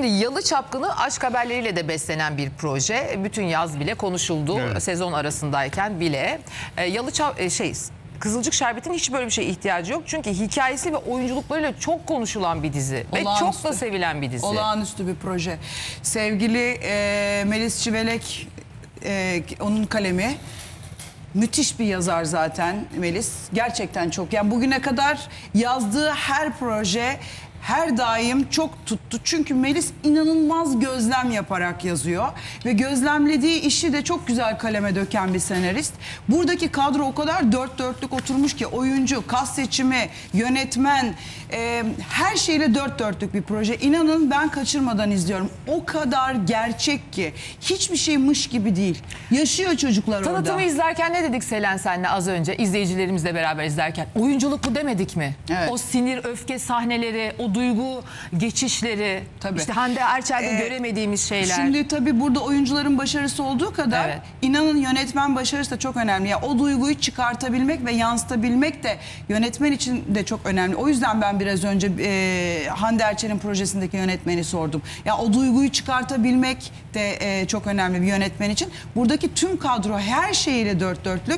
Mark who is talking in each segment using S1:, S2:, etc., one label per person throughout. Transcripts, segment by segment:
S1: Şimdi Yalı Çapkını aşk haberleriyle de beslenen bir proje. Bütün yaz bile konuşuldu, evet. Sezon arasındayken bile. Kızılcık Şerbeti'nin hiç böyle bir şeye ihtiyacı yok. Çünkü hikayesi ve oyunculuklarıyla çok konuşulan bir dizi. Ve çok da sevilen bir dizi.
S2: Olağanüstü bir proje. Sevgili Melis Çivelek, onun kalemi. Müthiş bir yazar zaten Melis. Gerçekten çok. Yani bugüne kadar yazdığı her proje her daim çok tuttu. Çünkü Melis inanılmaz gözlem yaparak yazıyor. Ve gözlemlediği işi de çok güzel kaleme döken bir senarist. Buradaki kadro o kadar dört dörtlük oturmuş ki oyuncu, kas seçimi, yönetmen, her şeyle dört dörtlük bir proje. İnanın ben kaçırmadan izliyorum. O kadar gerçek ki. Hiçbir şey mış gibi değil. Yaşıyor çocuklar orada.
S1: Tanıtımı izlerken ne dedik Selen senle az önce? İzleyicilerimizle beraber izlerken. Oyunculuk bu demedik mi? Evet. O sinir, öfke sahneleri, o duygu geçişleri, tabii. İşte Hande Erçel'de göremediğimiz şeyler.
S2: Şimdi tabii burada oyuncuların başarısı olduğu kadar inanın yönetmen başarısı da çok önemli. Yani o duyguyu çıkartabilmek ve yansıtabilmek de yönetmen için de çok önemli. O yüzden ben biraz önce Hande Erçel'in projesindeki yönetmeni sordum. Ya o duyguyu çıkartabilmek de çok önemli bir yönetmen için. Buradaki tüm kadro her şeyiyle dört dörtlük.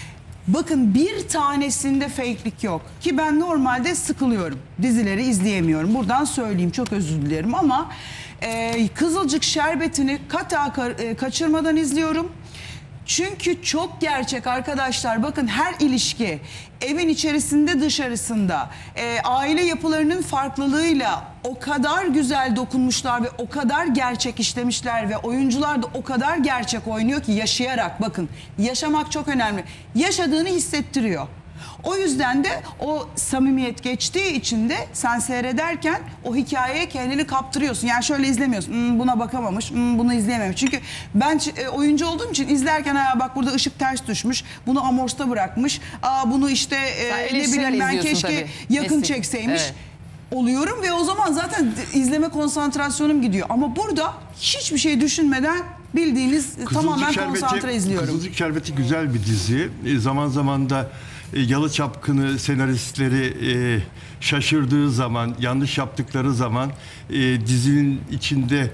S2: Bakın bir tanesinde fake'lik yok. Ki ben normalde sıkılıyorum. Dizileri izleyemiyorum. Buradan söyleyeyim, çok özür dilerim ama Kızılcık Şerbeti'ni kata kaçırmadan izliyorum. Çünkü çok gerçek arkadaşlar. Bakın her ilişki evin içerisinde dışarısında aile yapılarının farklılığıyla o kadar güzel dokunmuşlar ve o kadar gerçek işlemişler ve oyuncular da o kadar gerçek oynuyor ki yaşayarak, bakın yaşamak çok önemli. Yaşadığını hissettiriyor. O yüzden de o samimiyet geçtiği için de sen seyrederken o hikayeye kendini kaptırıyorsun. Yani şöyle izlemiyorsun. Buna bakamamış, bunu izleyememiş. Çünkü ben oyuncu olduğum için izlerken bak burada ışık ters düşmüş, bunu amorsta bırakmış, bunu işte ne bileyim ben keşke tabii. Yakın çekseymiş. Evet. Oluyorum ve o zaman zaten izleme konsantrasyonum gidiyor. Ama burada hiçbir şey düşünmeden bildiğiniz tamamen konsantre izliyorum.
S3: Kızılcık Şerbeti güzel bir dizi. Zaman zaman da Yalı Çapkını senaristleri şaşırdığı zaman, yanlış yaptıkları zaman, dizinin içinde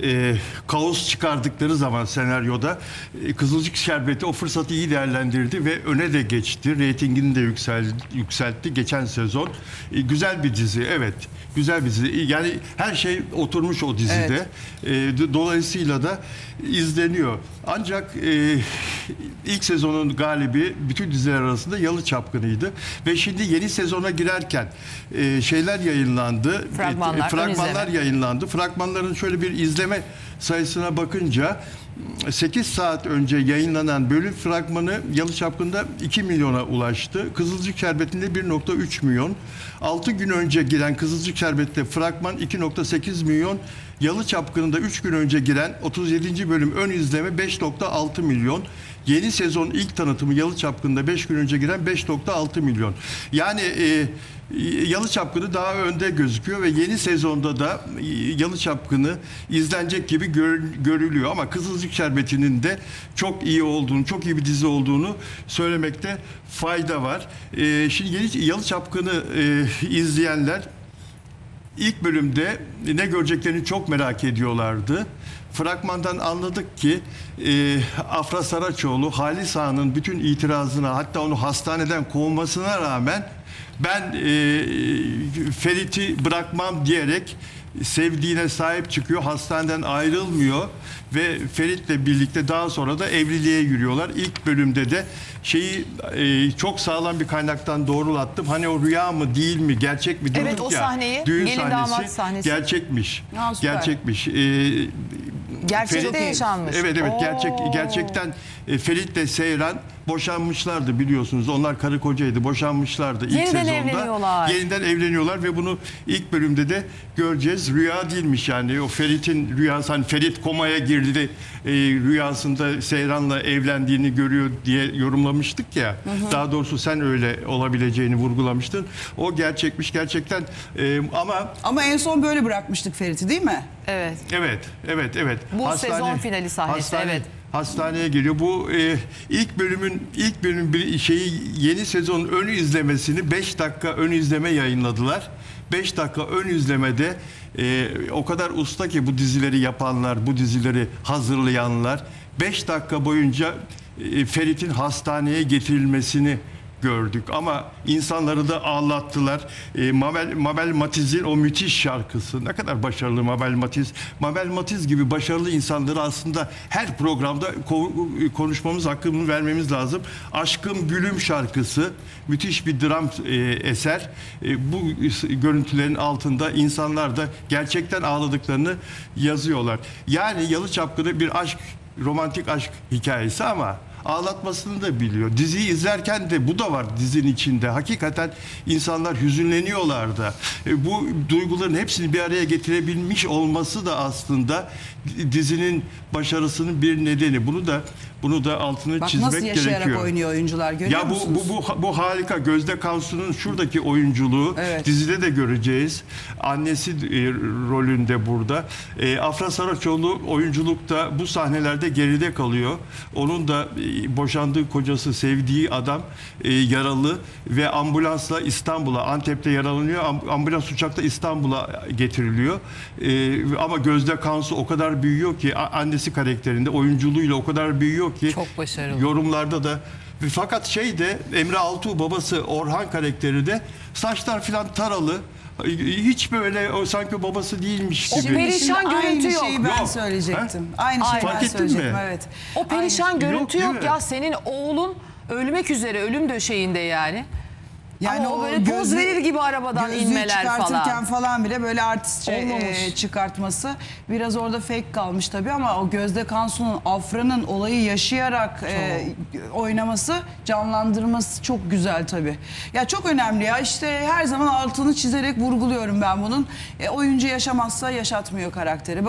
S3: kaos çıkardıkları zaman senaryoda Kızılcık Şerbeti o fırsatı iyi değerlendirdi ve öne de geçti. Reytingini de yükseltti geçen sezon. Güzel bir dizi, evet. Güzel bir dizi. Yani her şey oturmuş o dizide. Evet. Dolayısıyla da izleniyor. Ancak ilk sezonun galibi bütün diziler arasında Yalı Çapkını'ydı. Ve şimdi yeni sezona girerken şeyler yayınlandı. Fragmanlar yayınlandı. Fragmanların şöyle bir izleme sayısına bakınca 8 saat önce yayınlanan bölüm fragmanı Yalı Çapkını'nda 2 milyona ulaştı. Kızılcık Şerbeti'nde 1,3 milyon. 6 gün önce giren Kızılcık Şerbeti'de fragman 2,8 milyon. Yalı Çapkını'nda 3 gün önce giren 37. bölüm ön izleme 5,6 milyon. Yeni sezon ilk tanıtımı Yalı Çapkını'nda 5 gün önce giren 5,6 milyon. Yani Yalı Çapkını daha önde gözüküyor ve yeni sezonda da Yalı Çapkını izlenecek gibi görülüyor. Ama Kızılcık Şerbeti'nin de çok iyi olduğunu, çok iyi bir dizi olduğunu söylemekte fayda var. Şimdi Yalı Çapkını izleyenler ilk bölümde ne göreceklerini çok merak ediyorlardı. Fragmandan anladık ki Afra Saraçoğlu Halis Ağa'nın bütün itirazına, hatta onu hastaneden kovmasına rağmen ben Ferit'i bırakmam diyerek sevdiğine sahip çıkıyor, hastaneden ayrılmıyor ve Ferit'le birlikte daha sonra da evliliğe yürüyorlar. İlk bölümde de çok sağlam bir kaynaktan doğrulattım. Hani o rüya mı değil mi, gerçek mi?
S1: Evet, o sahneyi,
S3: düğün
S1: gelin damat sahnesi.
S3: Gerçekmiş. Gerçekmiş.
S1: Gerçekte yaşanmış.
S3: Evet, gerçekten Ferit'le Seyran boşanmışlardı biliyorsunuz. Onlar karı kocaydı. Boşanmışlardı ilk sezonda. Yeniden evleniyorlar ve bunu ilk bölümde de göreceğiz. Rüya değilmiş yani. O Ferit'in rüyası, hani Ferit komaya girdi de rüyasında Seyran'la evlendiğini görüyor diye yorumlamıştık ya. Hı hı. Daha doğrusu sen öyle olabileceğini vurgulamıştın. O gerçekmiş gerçekten
S2: ama en son böyle bırakmıştık Ferit'i, değil mi?
S1: Evet.
S3: Evet.
S1: Bu sezon finali sahnesi, evet.
S3: Hastaneye geliyor. Bu ilk bölüm yeni sezonun ön izlemesini 5 dakika ön izleme yayınladılar. 5 dakika ön izlemede o kadar usta ki bu dizileri yapanlar, bu dizileri hazırlayanlar, 5 dakika boyunca Ferit'in hastaneye getirilmesini gördük ama insanları da ağlattılar. Mabel Matiz'in o müthiş şarkısı, ne kadar başarılı Mabel Matiz. Mabel Matiz gibi başarılı insanları aslında her programda konuşmamız, hakkını vermemiz lazım. Aşkım Gülüm şarkısı müthiş bir dram eser. Bu görüntülerin altında insanlar da gerçekten ağladıklarını yazıyorlar. Yani Yalı Çapkını bir aşk, romantik aşk hikayesi ama ağlatmasını da biliyor. Diziyi izlerken de bu da var dizinin içinde. Hakikaten insanlar hüzünleniyorlar da. Bu duyguların hepsini bir araya getirebilmiş olması da aslında dizinin başarısının bir nedeni. Bunu da altını
S2: Bak,
S3: çizmek
S2: nasıl yaşayarak
S3: gerekiyor.
S2: oynuyor oyuncular, görüyor
S3: Ya
S2: musunuz?
S3: bu harika. Gözde Kansu'nun şuradaki oyunculuğu dizide de göreceğiz. Annesi rolünde burada. Afra Saraçoğlu oyunculukta bu sahnelerde geride kalıyor. Onun da boşandığı kocası, sevdiği adam yaralı ve ambulansla İstanbul'a, Antep'te yaralanıyor. Ambulans uçakla İstanbul'a getiriliyor. Ama Gözde Kansu o kadar büyüyor ki, annesi karakterinde oyunculuğuyla o kadar büyüyor ki,
S1: çok başarılı.
S3: Yorumlarda da. Fakat Emre Altuğ babası Orhan karakteri de saçlar filan taralı. Hiç böyle sanki babası değilmiş gibi.
S1: O perişan görüntü yok.
S2: Aynı şeyi ben söyleyecektim. Aynı şeyi
S3: Fark
S2: ben
S3: ettin
S2: söyleyecektim.
S3: mi?
S2: Evet.
S1: O perişan görüntü
S3: Yok,
S1: yok,
S3: değil
S1: ya.
S3: mi?
S1: Senin oğlun ölmek üzere, ölüm döşeğinde yani.
S2: Yani
S1: ama o böyle poz verir gibi arabadan
S2: gözlüğü
S1: inmeler
S2: çıkartırken falan bile böyle artistçe
S1: Olmamış.
S2: çıkartması biraz orada fake kalmış tabii, ama o Gözde Kansu'nun, Afra'nın olayı yaşayarak oynaması, canlandırması çok güzel tabii. Ya çok önemli ya, işte her zaman altını çizerek vurguluyorum ben bunun. Oyuncu yaşamazsa yaşatmıyor karakteri.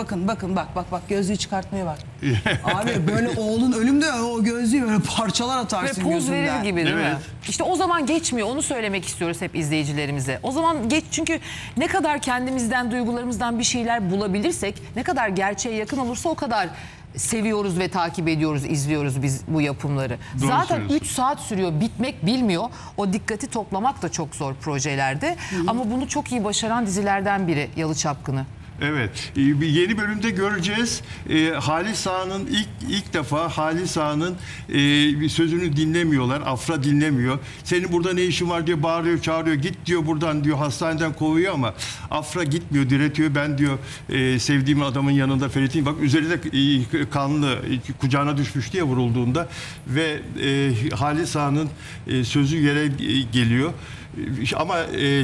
S2: Bak gözlüğü çıkartmaya bak. Abi böyle oğlun ölümde o gözlüğü böyle parçalar
S1: ve
S2: atarsın
S1: poz
S2: gözünden.
S1: verir gibi, değil mi?
S3: Evet.
S1: İşte o zaman geçmiyor. Onu söylemek istiyoruz hep izleyicilerimize. O zaman çünkü ne kadar kendimizden, duygularımızdan bir şeyler bulabilirsek, ne kadar gerçeğe yakın olursa o kadar seviyoruz ve takip ediyoruz, izliyoruz biz bu yapımları.
S3: Doğru
S1: Zaten
S3: söylüyorsun.
S1: 3 saat sürüyor, bitmek bilmiyor. O dikkati toplamak da çok zor projelerde. Ama bunu çok iyi başaran dizilerden biri Yalı Çapkını.
S3: Evet. Bir yeni bölümde göreceğiz. Halis Ağa'nın ilk defa Halis Ağa'nın sözünü dinlemiyorlar. Afra dinlemiyor. Senin burada ne işin var diyor, bağırıyor, çağırıyor. Git diyor buradan diyor, hastaneden kovuyor ama Afra gitmiyor, diretiyor. Ben diyor sevdiğim adamın yanında Ferit'in, bak üzerinde kanlı, kucağına düşmüş diye vurulduğunda ve Halis Ağa'nın sözü yere geliyor. Ama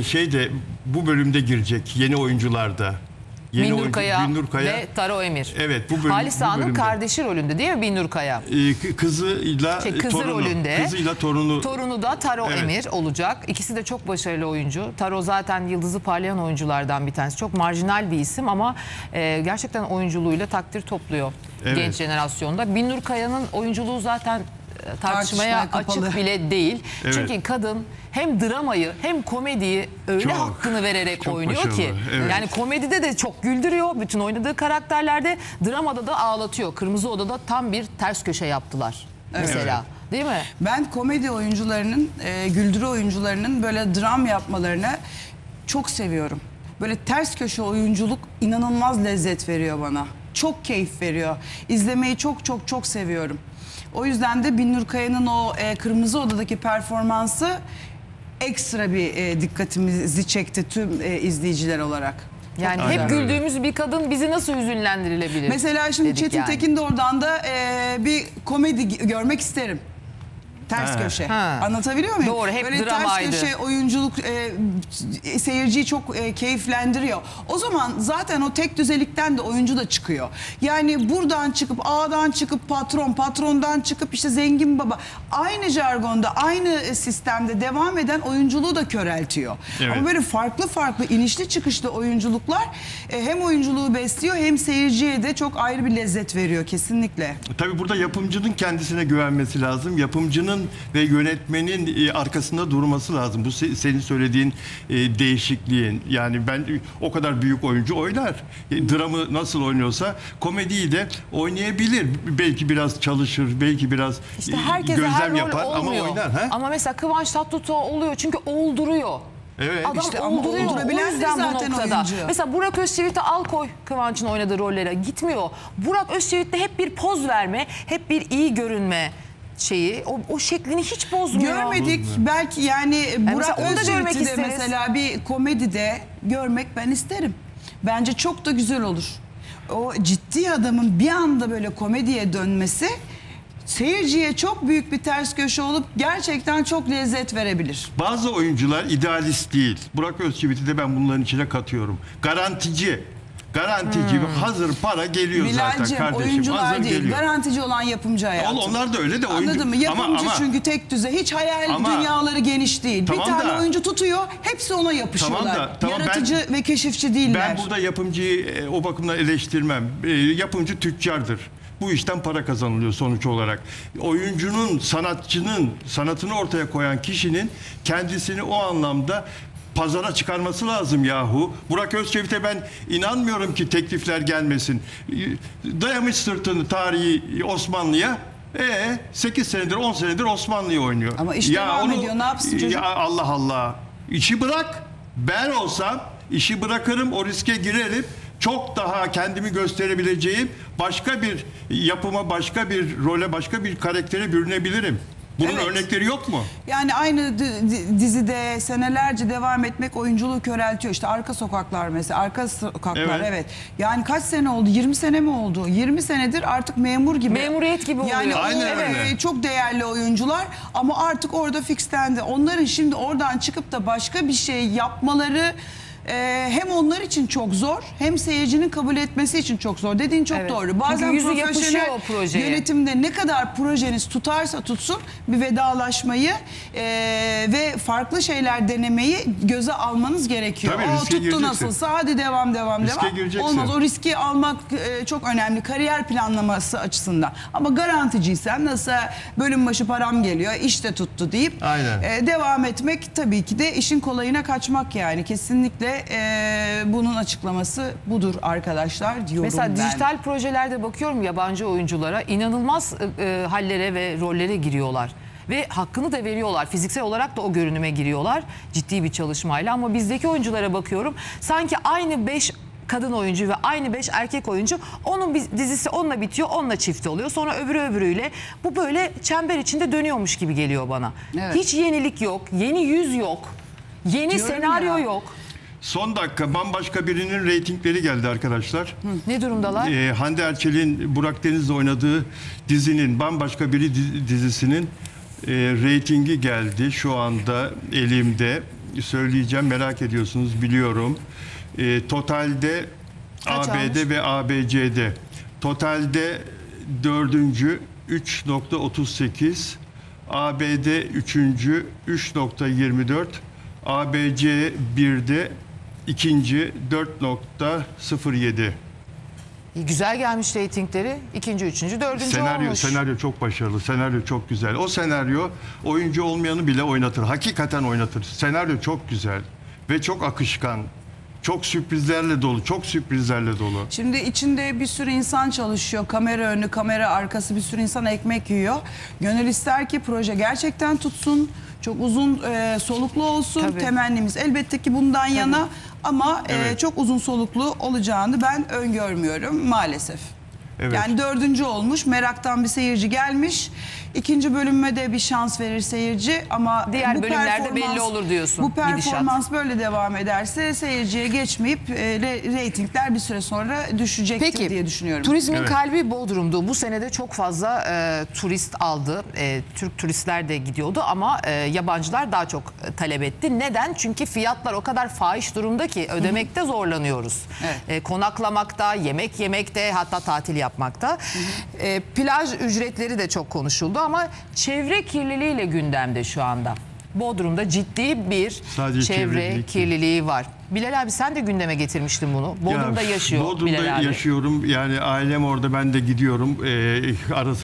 S3: bu bölümde girecek yeni oyuncularda.
S1: Binnur Kaya
S3: Binnur Kaya
S1: ve Taro Emir.
S3: Evet, bu bölüm,
S1: Halis Ağa'nın
S3: bölümde.
S1: kardeşi rolünde değil mi Binnur Kaya?
S3: Kızıyla
S1: Kızı
S3: torunu.
S1: rolünde.
S3: Kızıyla torunu.
S1: Torunu da Taro
S3: Evet.
S1: Emir olacak. İkisi de çok başarılı oyuncu. Taro zaten yıldızı parlayan oyunculardan bir tanesi. Çok marjinal bir isim ama gerçekten oyunculuğuyla takdir topluyor genç jenerasyonda. Binnur Kaya'nın oyunculuğu zaten tartışmaya
S2: kapalı.
S1: açık bile değil.
S3: Evet.
S1: Çünkü kadın hem dramayı hem komediyi öyle
S3: Çok,
S1: hakkını vererek
S3: çok
S1: oynuyor
S3: başarılı,
S1: ki.
S3: evet.
S1: Yani komedide de çok güldürüyor. Bütün oynadığı karakterlerde, dramada da ağlatıyor. Kırmızı Oda'da tam bir ters köşe yaptılar mesela. Değil mi?
S2: Ben komedi oyuncularının, güldürü oyuncularının böyle dram yapmalarını çok seviyorum. Böyle ters köşe oyunculuk inanılmaz lezzet veriyor bana. Çok keyif veriyor. İzlemeyi çok seviyorum. O yüzden de Binnur Kaya'nın o Kırmızı Oda'daki performansı ekstra bir dikkatimizi çekti tüm izleyiciler olarak.
S1: Yani
S3: Aynen
S1: hep
S3: öyle.
S1: güldüğümüz bir kadın bizi nasıl hüzünlendirilebilir?
S2: Mesela şimdi
S1: dedik
S2: Çetin
S1: yani.
S2: Tekin de oradan da bir komedi görmek isterim. Ters köşe.
S1: Ha.
S2: Anlatabiliyor muyum?
S1: Doğru, hep
S2: böyle
S1: dramaydı.
S2: ters köşe oyunculuk seyirciyi çok keyiflendiriyor. O zaman zaten o tek düzelikten de oyuncu da çıkıyor. Yani buradan çıkıp, A'dan çıkıp patron, patrondan çıkıp işte zengin baba. Aynı jargonda, aynı sistemde devam eden oyunculuğu da köreltiyor.
S3: Evet.
S2: Ama böyle farklı inişli çıkışlı oyunculuklar hem oyunculuğu besliyor hem seyirciye de çok ayrı bir lezzet veriyor kesinlikle.
S3: Tabii burada yapımcının kendisine güvenmesi lazım. Yapımcının ve yönetmenin arkasında durması lazım. Bu senin söylediğin değişikliğin. Yani ben o kadar büyük oyuncu oynar. Dramı nasıl oynuyorsa komediyi de oynayabilir. Belki biraz çalışır, belki biraz
S1: İşte herkese her
S3: gözlem
S1: rol
S3: yapar ama
S1: olmuyor.
S3: oynar. Ha?
S1: Ama mesela Kıvanç Tatlıtuğ oluyor çünkü olduruyor.
S3: Evet.
S1: Adam
S2: İşte ama
S1: olduruyor.
S2: oldurabilen
S1: O
S2: de
S1: yüzden bu
S2: zaten
S1: noktada.
S2: oyuncu.
S1: Mesela Burak Özçivit'i al koy Kıvanç'ın oynadığı rollere. Gitmiyor. Burak Özçivit'te hep bir poz verme, hep bir iyi görünme şeyi. O şeklini hiç bozmuyor.
S2: Görmedik. Belki yani Burak
S1: onu da görmek
S2: Özçivit'i de
S1: isteriz.
S2: mesela bir komedide görmek ben isterim. Bence çok da güzel olur. O ciddi adamın bir anda böyle komediye dönmesi seyirciye çok büyük bir ters köşe olup gerçekten çok lezzet verebilir.
S3: Bazı oyuncular idealist değil. Burak Özçivit'i de ben bunların içine katıyorum. Garantici. Garantici. Hazır para geliyor zaten
S2: Bilal'cim
S3: kardeşim.
S2: oyuncular
S3: Hazır
S2: değil,
S3: geliyor.
S2: garantici olan yapımcı hayatı.
S3: Onlar da öyle de oyuncu.
S2: Anladın mı? Yapımcı
S3: Ama-
S2: çünkü tek düze, hiç hayal
S3: Ama-
S2: dünyaları geniş değil.
S3: Tamam
S2: bir tane
S3: da-
S2: oyuncu tutuyor, hepsi ona yapışıyorlar.
S3: Tamam,
S2: Yaratıcı ve keşifçi değiller.
S3: Ben burada yapımcıyı o bakımdan eleştirmem. Yapımcı tüccardır. Bu işten para kazanılıyor sonuç olarak. Oyuncunun, sanatçının, sanatını ortaya koyan kişinin kendisini o anlamda pazara çıkarması lazım yahu. Burak Özçivit'e ben inanmıyorum ki teklifler gelmesin. Dayamış sırtını tarihi Osmanlı'ya. 8 senedir 10 senedir Osmanlı'yı oynuyor.
S2: Ama iş devam ediyor. Ne yapsın çocuk?
S3: Ya Allah Allah. İşi bırak. Ben olsam işi bırakırım, o riske girerim. Çok daha kendimi gösterebileceğim başka bir yapıma, başka bir role, başka bir karaktere bürünebilirim. Bunun
S2: Evet.
S3: örnekleri yok mu?
S2: Yani aynı dizide senelerce devam etmek oyunculuğu köreltiyor. İşte Arka Sokaklar mesela. Arka Sokaklar evet. Yani kaç sene oldu? 20 sene mi oldu? 20 senedir artık memur gibi.
S1: Memuriyet gibi oluyor.
S2: Yani
S3: Aynen öyle.
S2: çok değerli oyuncular ama artık orada fixlendi. Onların şimdi oradan çıkıp da başka bir şey yapmaları hem onlar için çok zor hem seyircinin kabul etmesi için çok zor. Dediğin çok
S1: Evet.
S2: doğru. Bazen
S1: Çünkü yüzü yapışıyor
S2: profesyonel
S1: o projeye.
S2: yönetimde ne kadar projeniz tutarsa tutsun bir vedalaşmayı ve farklı şeyler denemeyi göze almanız gerekiyor.
S3: Tabii, riske
S2: tuttu
S3: gireceksin.
S2: nasılsa hadi devam.
S3: Riske gireceksin.
S2: Olmaz, o riski almak çok önemli kariyer planlaması açısından. Ama garanticiysen nasıl bölüm başı param geliyor işte tuttu deyip
S3: Aynen.
S2: devam etmek tabii ki de işin kolayına kaçmak yani. Kesinlikle bunun açıklaması budur arkadaşlar diyorum
S1: Mesela
S2: ben.
S1: dijital projelerde bakıyorum yabancı oyunculara inanılmaz hallere ve rollere giriyorlar. Ve hakkını da veriyorlar. Fiziksel olarak da o görünüme giriyorlar ciddi bir çalışmayla. Ama bizdeki oyunculara bakıyorum sanki aynı 5 kadın oyuncu ve aynı 5 erkek oyuncu onun dizisi onunla bitiyor, onunla çift oluyor. Sonra öbürüyle bu böyle çember içinde dönüyormuş gibi geliyor bana.
S2: Evet.
S1: Hiç yenilik yok, yeni yüz yok, yeni
S2: Diyorum
S1: senaryo
S2: ya.
S1: yok.
S3: Son dakika bambaşka birinin reytingleri geldi arkadaşlar.
S1: Ne durumdalar?
S3: Hande Erçel'in Burak Deniz'le oynadığı dizinin bambaşka biri dizisinin reytingi geldi. Şu anda elimde. Söyleyeceğim, merak ediyorsunuz biliyorum. Totalde
S1: Kaç
S3: ABD
S1: almış?
S3: ve ABC'de. Totalde 4. 3.38, ABD 3. 3.24, ABC 1'de ikinci 4.07.
S1: Güzel gelmiş reytingleri. İkinci, üçüncü, dördüncü olmuş.
S3: Senaryo çok başarılı. Senaryo çok güzel. O senaryo oyuncu olmayanı bile oynatır. Hakikaten oynatır. Senaryo çok güzel ve çok akışkan. Çok sürprizlerle dolu. Çok sürprizlerle dolu.
S2: Şimdi içinde bir sürü insan çalışıyor. Kamera önü, kamera arkası bir sürü insan ekmek yiyor. Gönül ister ki proje gerçekten tutsun. Çok uzun soluklu olsun.
S1: Tabii.
S2: Temennimiz elbette ki bundan yana. Ama
S3: Evet.
S2: çok uzun soluklu olacağını ben öngörmüyorum maalesef.
S3: Evet.
S2: Yani 4. olmuş. Meraktan bir seyirci gelmiş. İkinci bölüme de bir şans verir seyirci ama
S1: Diğer
S2: bu
S1: bölümlerde belli olur diyorsun,
S2: Bu performans böyle devam ederse seyirciye geçmeyip reytingler bir süre sonra düşecektir diye düşünüyorum.
S1: Turizmin
S3: Evet.
S1: kalbi Bodrum'du. Bu senede çok fazla turist aldı. Türk turistler de gidiyordu ama yabancılar daha çok talep etti. Neden? Çünkü fiyatlar o kadar fahiş durumda ki ödemekte zorlanıyoruz.
S2: Evet.
S1: Konaklamakta, yemek yemekte, hatta tatil yapmakta. Plaj ücretleri de çok konuşuldu ama çevre kirliliğiyle gündemde şu anda. Bodrum'da ciddi bir
S3: Sadece
S1: çevre
S3: çevrelik.
S1: kirliliği var. Bilal abi sen de gündeme getirmiştin bunu. Bodrum'da yaşıyor
S3: Bodrum'da
S1: Bilal abi.
S3: yaşıyorum. Yani ailem orada, ben de gidiyorum. Arası